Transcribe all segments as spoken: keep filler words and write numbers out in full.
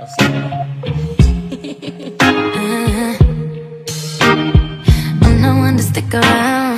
I'm no one to stick around.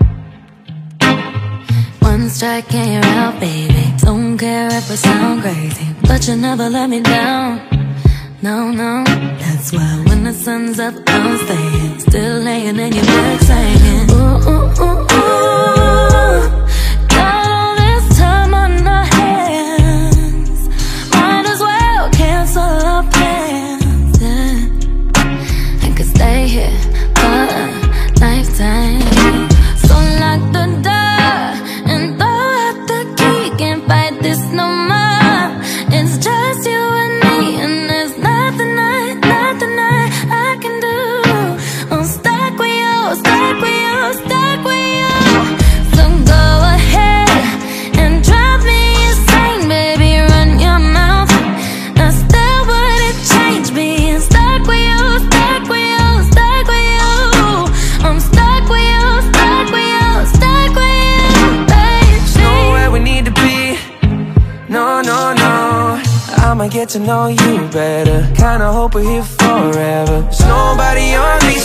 One strike and you're out, baby. Don't care if I sound crazy, but you never let me down. No, no, that's why when the sun's up, I'm staying. Still laying in your bed singing. Ooh, ooh, ooh, ooh. Got all this time on our hands. Might as well cancel our plans, yeah. I could stay here for a lifetime. So lock the door and throw out the key. Can't fight this no more. It's just you and me, and there's nothing I, nothing I, I can do. I'm stuck with you, stuck with you, stuck with you. So go ahead and drive me insane, baby, run your mouth. I still wouldn't change being stuck with you, stuck with you, stuck with you. I'm stuck with you, stuck with you, stuck with you, baby. Nowhere we need to be, no, no, no. I'ma get to know you better. Kinda hope we're here forever. There's nobody on these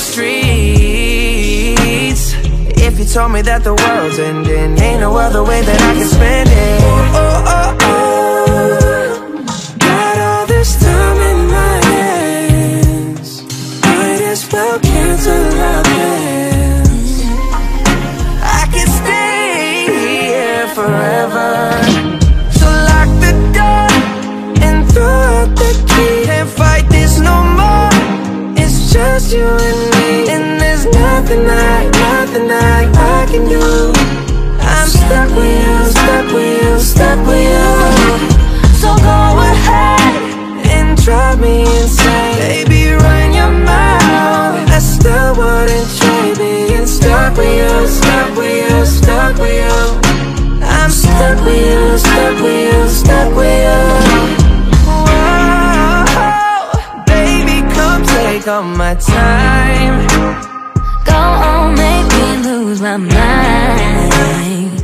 streets. If you told me that the world's ending, ain't no other way that I can spend it. Oh, oh, oh, oh. Got all this time in my hands. Might as well cancel our plans. I can stay here forever. So lock the door and throw out the key. Can't fight this no more. It's just you and me, and there's nothing I, nothing I, I can do. I'm stuck with you, stuck with you, stuck with you. So go ahead and drive me insane, baby, run your mouth. I still wouldn't trade being stuck with you, stuck with you, stuck with you. I'm stuck with you, stuck with you, stuck with you. Take all my time. Go on, make me lose my mind.